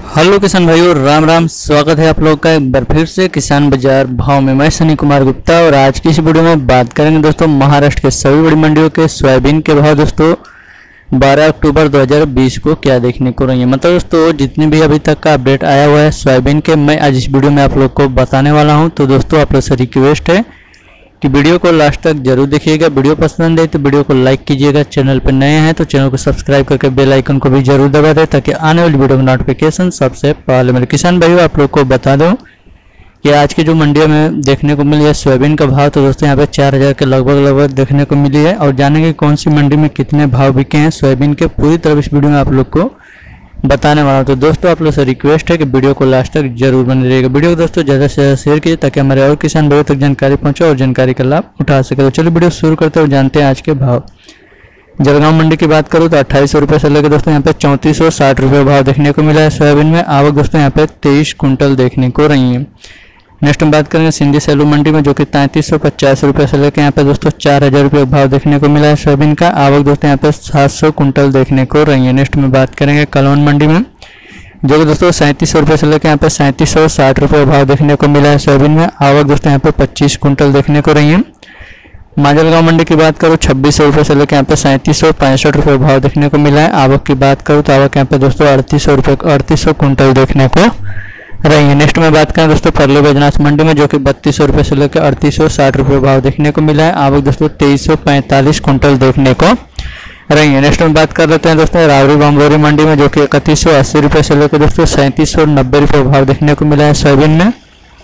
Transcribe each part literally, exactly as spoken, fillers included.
Hello किसान भाइयों, राम राम। स्वागत है आप लोग का एक बार फिर से किसान बाजार भाव में। मैं सनी कुमार गुप्ता और आज की इस वीडियो में बात करेंगे दोस्तों महाराष्ट्र के सभी बड़ी मंडियों के सोयाबीन के भाव दोस्तों बारह अक्टूबर दो हज़ार बीस को क्या देखने को रही है। मतलब दोस्तों जितने भी अभी तक का अपडेट आया हुआ है सोयाबीन के, मैं आज इस वीडियो में आप लोग को बताने वाला हूँ। तो दोस्तों आप लोग से रिक्वेस्ट है कि वीडियो को लास्ट तक जरूर देखिएगा। वीडियो पसंद है तो वीडियो को लाइक कीजिएगा। चैनल पर नए हैं तो चैनल को सब्सक्राइब करके बेल आइकन को भी जरूर दबा दें ताकि आने वाली वीडियो का नोटिफिकेशन सबसे पहले मेरे किसान भाइयों आप लोग को बता दूं कि आज की जो मंडियों में देखने को मिली है सोयाबीन का भाव, तो दोस्तों यहाँ पे चार हज़ार के लगभग लगभग देखने को मिली है। और जानेंगे कौन सी मंडी में कितने भाव बिके हैं सोयाबीन के, पूरी तरह इस वीडियो में आप लोग को बताने वाला हूँ। तो दोस्तों आप लोग से रिक्वेस्ट है कि वीडियो को लास्ट तक जरूर बने रहिएगा। वीडियो को दोस्तों ज़्यादा से ज़्यादा शेयर कीजिए ताकि हमारे और किसान भाइयों तक जानकारी पहुँचे और जानकारी का लाभ उठा सके। तो चलिए वीडियो शुरू करते हैं और जानते हैं आज के भाव। जलगांव मंडी की बात करूँ तो अट्ठाईस सौ रुपये से लेकर दोस्तों यहाँ पे चौंतीस सौ साठ रुपये भाव देखने को मिला है सोयाबीन में। आवक दोस्तों यहाँ पे तेईस कुंटल देखने को रही है। नेक्स्ट हम बात करेंगे सिंधी सैलू मंडी में, जो कि तैंतीस सौ पचास रुपये से लेकर यहाँ पे दोस्तों चार हज़ार रुपये भाव देखने को मिला है सोयाबीन का। आवक दोस्तों यहाँ पे सात सौ कुंटल देखने को रही है। नेक्स्ट में बात करेंगे कलवन मंडी में, जो कि दोस्तों सैंतीस सौ रुपये से लेकर यहाँ पे सैंतीस सौ साठ रुपये भाव देखने को मिला है सोयाबीन में। आवक दोस्तों यहाँ पे पच्चीस कुंटल देखने को रही है। माजलगांव मंडी की बात करूँ छब्बीस सौ रुपये से लेकर यहाँ पे सैंतीस सौ पैंसठ रुपये भाव देखने को मिला है। आवक की बात करूँ तो आवक यहाँ पे दोस्तों अड़तीस सौ रुपये अड़तीस सौ कुंटल देखने को रही है। नेक्स्ट में बात करें दोस्तों परले बैजनाथ मंडी में, जो कि बत्तीस सौ रुपये से लेकर अड़तीस सौ साठ रुपये भाव देखने को मिला है। आवक दोस्तों तेईस सौ पैंतालीस कुंटल देखने को रही है। नेक्स्ट में बात कर लेते हैं दोस्तों रावरी बमरोरी मंडी में, जो कि इकतीस सौ अस्सी रुपये से लेकर दोस्तों सैंतीस सौ नब्बे रुपये भाव देखने को मिला है सोयाबीन में।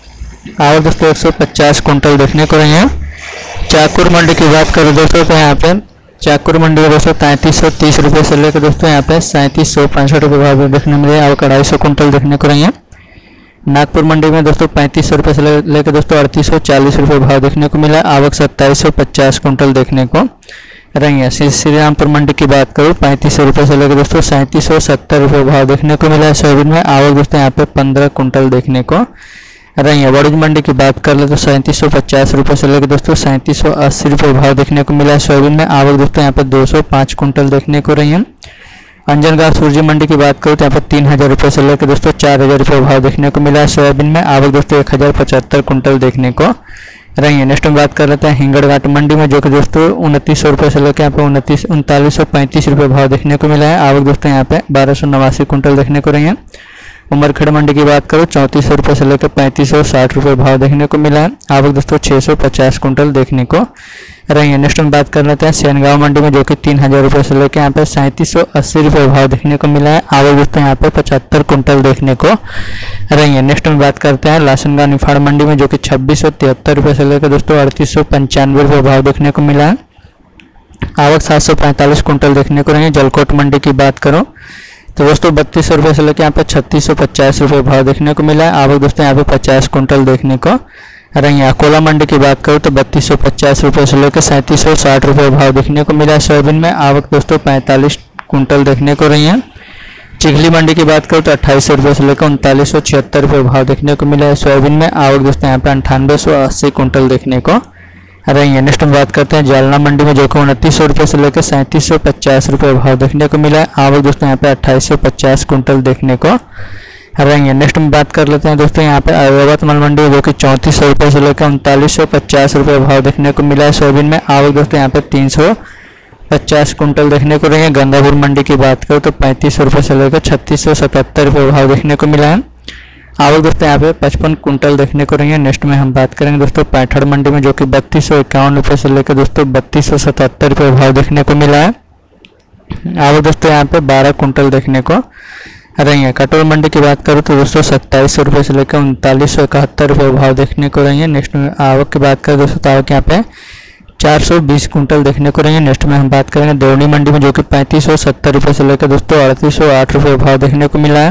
आवक दोस्तों एक सौ पचास कुंटल देखने को रही है। चाकुर मंडी की बात करें दोस्तों तो यहाँ पे चाकुर मंडी में दोस्तों तैंतीस सौ तीस रुपये से लेकर दोस्तों यहाँ पे सैंतीस सौ पैंसठ रुपये भाव देखने को मिले। आवक अढ़ाई सौ कुंटल देखने को रही है। नागपुर मंडी में दोस्तों पैंतीस सौ रुपये से लेकर दोस्तों अड़तीस सौ चालीस रुपये भाव देखने को मिला है। आवक सत्ताईस सौ पचास कुंटल देखने को रही है। श्री रामपुर मंडी की बात करूँ पैंतीस सौ रुपये से लेकर दोस्तों सैंतीस सौ सत्तर रुपये भाव देखने को मिला है सोयाबीन में। आवक दोस्तों यहाँ पे पंद्रह कुंटल देखने को रही है। वड़ुज मंडी की बात कर ले तो सैंतीस सौ पचास रुपये से लेकर दोस्तों सैंतीस सौ अस्सी रुपये भाव देखने को मिला है सोयाबीन में। आवक दोस्तों यहाँ पे दो सौ पाँच कुंटल देखने को रही है। अंजनगांव सूरजी मंडी की बात करूँ तो यहाँ पर तीन हज़ार रुपये से लेकर दोस्तों चार हज़ार रुपये भाव देखने को मिला है सोयाबीन में। आवक दोस्तों एक हज़ार पचहत्तर कुंटल देखने को रही है। नेक्स्ट में बात कर लेते हैं हिंगड़घाट मंडी में, जो कि दोस्तों उनतीस सौ रुपये से लेकर यहाँ पे उनतीस उनतालीस सौ पैंतीस रुपये भाव देखने को मिला है। आवक दोस्तों यहाँ पे बारह सौ नवासी कुंटल देखने को रही है। उमरखेड़ मंडी की बात करूँ चौंतीस सौ रुपये से लेकर पैंतीस सौ साठ रुपये भाव देखने को मिला है। आवक दोस्तों छः सौ पचास कुंटल देखने को रही है। नेक्स्ट में बात कर लेते हैं सेनगांव मंडी में, जो कि तीन हज़ार रुपये से लेकर यहाँ पे सैंतीस सौ अस्सी रुपये भाव देखने को मिला है। आवक दोस्तों यहाँ पे पचहत्तर कुंटल देखने को रही है। नेक्स्ट में बात करते हैं लासनगांव निफाड़ मंडी में, जो कि छब्बीस सौ तिहत्तर रुपये से लेकर दोस्तों अड़तीस सौ पंचानवे रुपये भाव देखने को मिला है। आवक सात सौ पैंतालीस कुंटल देखने को रही है। जलकोट मंडी की बात करो तो दोस्तों बत्तीस सौ रुपये से लेकर यहाँ पे छत्तीस सौ पचास रुपये भाव देखने को मिला है। आवक दोस्तों यहाँ पे पचास कुंटल देखने को रही है। अकोला मंडी की बात करूँ तो बत्तीस सौ पचास रुपये से लेकर सैंतीस सौ साठ रुपये भाव देखने को मिला है सोयाबीन में। आवक दोस्तों पैंतालीस कुंटल देखने को रही है। चिखली मंडी की बात करूँ तो अट्ठाईस सौ रुपये से लेकर उनतालीस सौ छिहत्तर रुपये भाव देखने को मिला है सोयाबीन में। आवक दोस्तों यहाँ पे अंठानवे सौ अस्सी कुंटल देखने को रही है। नेक्स्ट हम बात करते हैं जालना मंडी में, जो कि उनतीस सौ रुपये से लेकर सैंतीस सौ पचास रुपये भाव देखने को मिला है। आवक दोस्तों यहाँ पे अट्ठाईस सौ पचास कुंटल देखने को रही है। नेक्स्ट में बात कर लेते हैं दोस्तों यहाँ पे अयोध्या मंडी में, जो कि चौंतीस सौ रुपये से लेकर उनतालीस सौ पचास रुपये भाव देखने को मिला है सोयाबीन में। आवक दोस्तों यहाँ पे तीन सौ पचास कुंटल देखने को रही है। गंगापुर मंडी की बात करूँ तो पैंतीस सौ रुपये से लेकर छत्तीस सौ सतहत्तर रुपये भाव देखने को मिला है। आवक दोस्तों यहाँ पे पचपन कुंटल देखने को रही है। नेक्स्ट में हम बात करेंगे दोस्तों पैंठड़ मंडी में, जो कि बत्तीस सौ इक्यावन रुपये से लेकर दोस्तों बत्तीस सौ सतहत्तर रुपये भाव देखने को मिला है। आवक दोस्तों यहाँ पे बारह कुंटल देखने को रही है। कटोल मंडी की बात करूँ तो दोस्तों सत्ताईस सौ रुपये से लेकर उनतालीस सौ इकहत्तर रुपये भाव देखने को रही है। नेक्स्ट में आवक की बात करें दोस्तों तो आवक यहाँ पे चार सौ बीस कुंटल देखने को रही है। नेक्स्ट में हम बात करेंगे देवनी मंडी में, जो कि पैंतीस सौ सत्तर रुपये से लेकर दोस्तों अड़तीस सौ आठ रुपये भाव देखने को मिला है।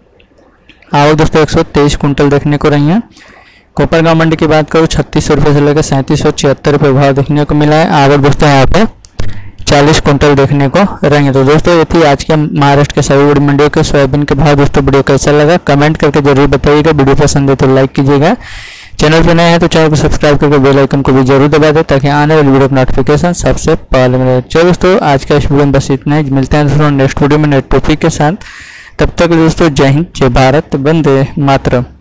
आवक दोस्तों एक सौ तेईस कुंटल देखने को रही है। कोपरगांव मंडी की बात करूँ छत्तीस सौ रुपये से लेकर सैंतीस सौ छिहत्तर रुपये भाव देखने को मिला है। आवक दोस्तों यहाँ पे चालीस कुंटल देखने को रहेंगे। तो दोस्तों ये थी आज के महाराष्ट्र के सभी बड़ी मंडियों के सोयाबीन के भाव। दोस्तों वीडियो कैसा लगा कमेंट करके जरूर बताइएगा। वीडियो पसंद है तो लाइक कीजिएगा। चैनल पर नए हैं तो चैनल को सब्सक्राइब करके बेल आइकन को भी जरूर दबा दें ताकि आने वाली वीडियो का नोटिफिकेशन सबसे पहले मिले। चलो दोस्तों आज का इस वीडियो में बस इतना ही। मिलते हैं दोस्तों नेक्स्ट वीडियो में नेक्स्ट टॉपिक के साथ। तब तक दोस्तों जय हिंद, जय भारत, वंदे मातरम।